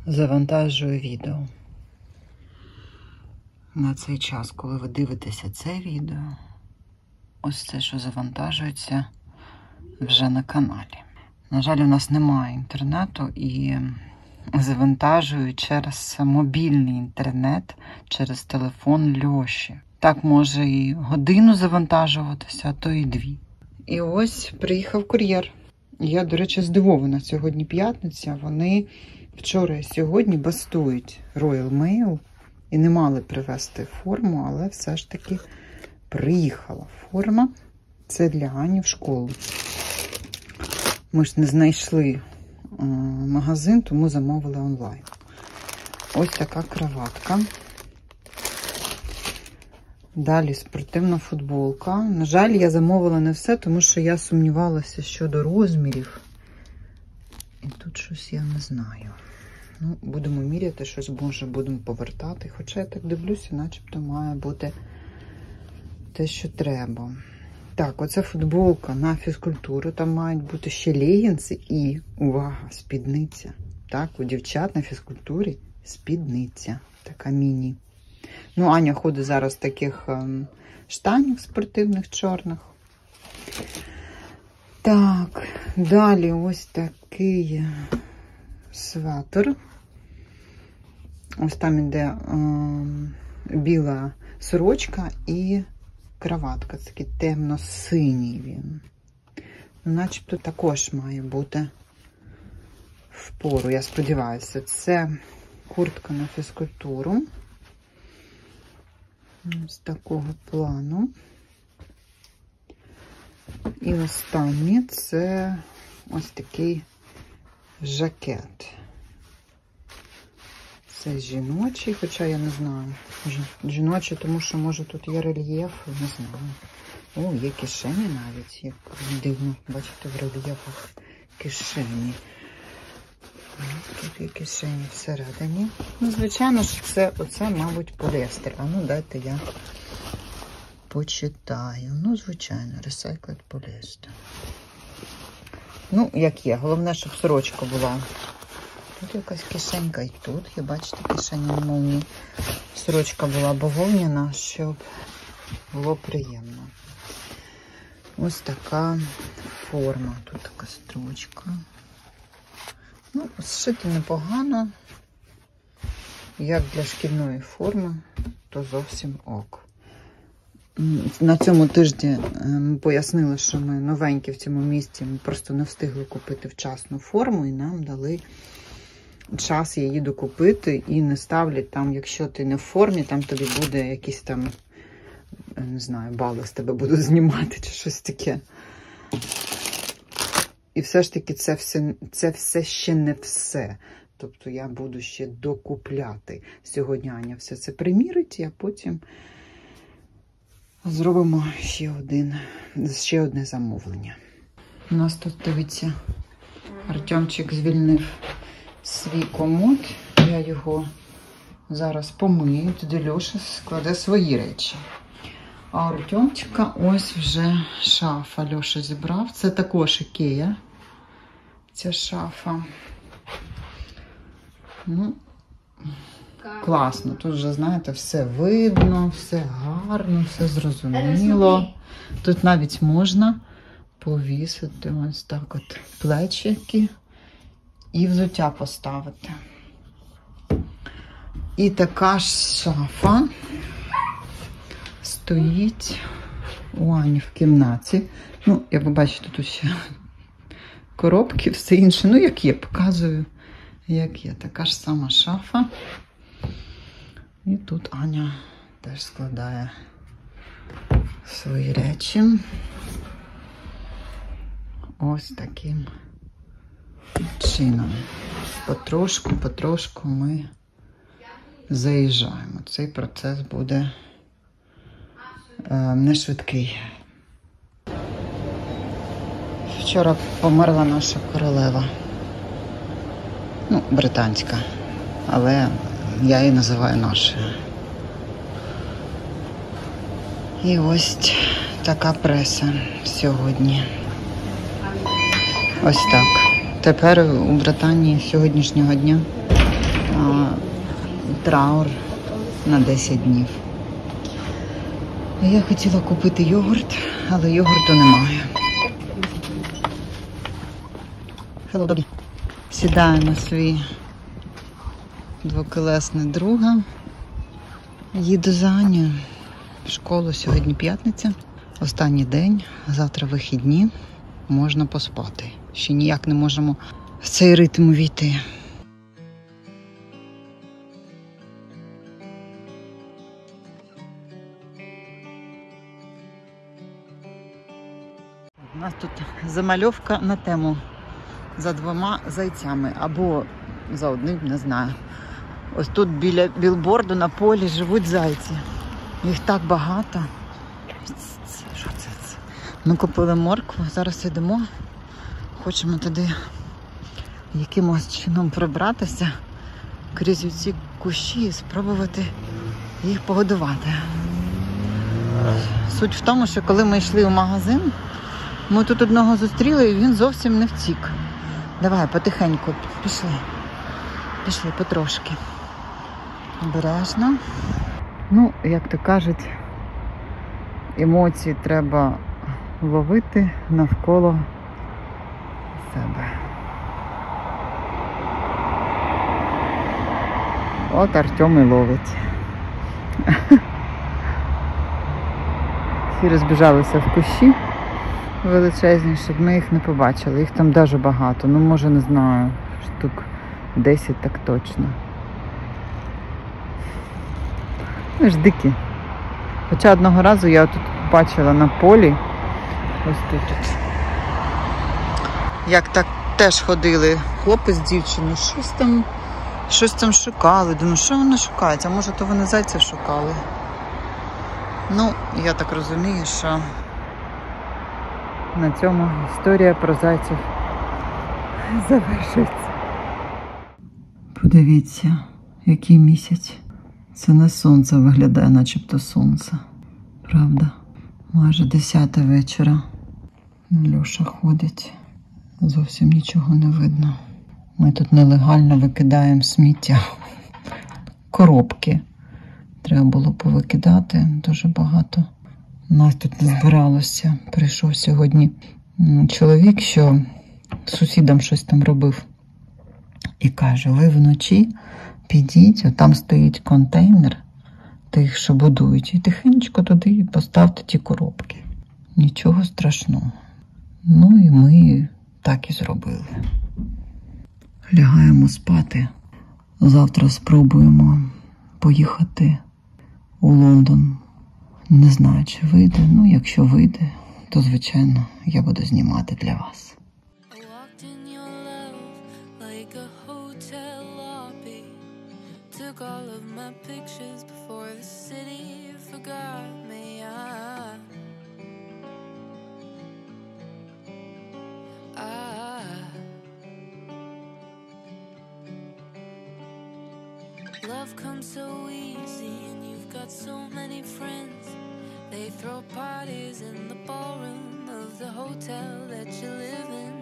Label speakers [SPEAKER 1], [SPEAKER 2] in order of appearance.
[SPEAKER 1] завантажую відео. На цей час, коли ви дивитеся це відео, ось це, що завантажується вже на каналі. На жаль, у нас немає інтернету і завантажую через мобільний інтернет, через телефон Льоші. Так може і годину завантажуватися, а то і 2. І ось приїхав кур'єр. Я, до речі, здивована. Сьогодні п'ятниця. Вони вчора і сьогодні бастують Royal Mail і не мали привезти форму, але все ж таки приїхала форма. Це для Ані в школу. Ми ж не знайшли магазин, тому замовили онлайн. Ось така краватка. Далі спортивна футболка. На жаль, я замовила не все, тому що я сумнівалася щодо розмірів. І тут щось я не знаю. Ну, будемо міряти, щось може будемо повертати. Хоча я так дивлюся, начебто має бути те, що треба. Так, оце футболка на фізкультуру. Там мають бути ще легінси і, увага, спідниця. Так, у дівчат на фізкультурі спідниця. Така міні. Ну, Аня ходить зараз в таких штанів спортивних, чорних. Так, далі ось такий светр. Ось там іде біла сорочка і краватка. Це такий темно-синій він. Начебто також має бути в пору, я сподіваюся. Це куртка на фізкультуру. З такого плану. І останнє це ось такий жакет. Це жіночий, хоча я не знаю. Жіночий, тому що, може, тут є рельєф, не знаю. О, є кишені навіть, як дивно, бачите, в рельєфах кишені. Тут є кишені всередині. Ну, звичайно ж, оце, мабуть, поліестер. А ну, дайте я почитаю. Ну, звичайно, recycled поліестер. Ну, як є. Головне, щоб сорочка була. Тут якась кишенька і тут. Є, бачите, кишені молні. Сорочка була бавовняна, щоб було приємно. Ось така форма. Тут така строчка. Ну, зшити непогано. Як для шкільної форми, то зовсім ок. На цьому тижні ми пояснили, що ми новенькі в цьому місті, ми просто не встигли купити вчасну форму і нам дали час її докупити і не ставлять там, якщо ти не в формі, там тобі буде якісь там, не знаю, бали з тебе будуть знімати чи щось таке. І все ж таки це все ще не все. Тобто я буду ще докупляти. Сьогодні Аня все це примірить, а потім зробимо ще одне замовлення. У нас тут, дивіться, Артемчик звільнив свій комод. Я його зараз помию. Туди Льоша складе свої речі. А Артемчика ось вже шафа Льоша зібрав. Це також Ікея. Ця шафа. Ну, класно. Тут вже, знаєте, все видно, все гарно, все зрозуміло. Тут навіть можна повісити ось так от плечики і взуття поставити. І така ж шафа стоїть у Ані в кімнаті. Ну, як ви бачите, тут ще коробки, все інше. Ну, як є, показую, як є. Така ж сама шафа. І тут Аня теж складає свої речі. Ось таким чином. Потрошку ми заїжджаємо. Цей процес буде не швидкий. Вчора померла наша королева. Ну, британська. Але я її називаю нашою. І ось така преса сьогодні. Ось так. Тепер у Британії сьогоднішнього дня траур на 10 днів. Я хотіла купити йогурт, але йогурту немає. Hello, doggy. Сідаю на свій двоколесний друга. Їду за Анею в школу. Сьогодні п'ятниця. Останній день. Завтра вихідні. Можна поспати. Ще ніяк не можемо в цей ритм увійти. У нас тут замальовка на тему за 2 зайцями, або за одним, не знаю. Ось тут біля білборду на полі живуть зайці. Їх так багато. Що це? Ми купили моркву, зараз йдемо. Хочемо туди якимось чином прибратися крізь ці кущі і спробувати їх погодувати. Суть в тому, що коли ми йшли в магазин, ми тут одного зустріли і він зовсім не втік. Давай, потихеньку, пішли. Пішли потрошки. Обережно. Ну, як то кажуть, емоції треба ловити навколо себе. От Артем і ловить. Всі розбіжалися в кущі величезні, щоб ми їх не побачили. Їх там дуже багато. Ну, може, не знаю, штук 10 так точно. Вони ж дикі. Хоча одного разу я тут бачила на полі, ось тут, як так теж ходили хлопець з дівчиною, щось там шукали. Думаю, що вони шукають? А може, то вони зайців шукали? Ну, я так розумію, що на цьому історія про зайців завершується. Подивіться, який місяць. Це не сонце виглядає, начебто сонце. Правда? Майже 10 вечора. Льоша ходить. Зовсім нічого не видно. Ми тут нелегально викидаємо сміття. Коробки. Треба було повикидати дуже багато. Нас тут не збиралося. Прийшов сьогодні чоловік, що сусідам щось там робив. І каже, ви вночі підіть, там стоїть контейнер тих, що будують, і тихенько туди поставте ті коробки. Нічого страшного. Ну і ми так і зробили. Лягаємо спати. Завтра спробуємо поїхати у Лондон. Не знаю, чи вийде. Ну, якщо вийде, то, звичайно, я буду знімати для вас. Took all of my pictures before the city forgot me. Love comes so easy and you've got so many friends. They throw parties in the ballroom of the hotel that you live in.